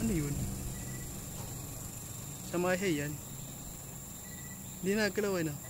Ano yun? Sa mga yan. Hindi nagkalaw na.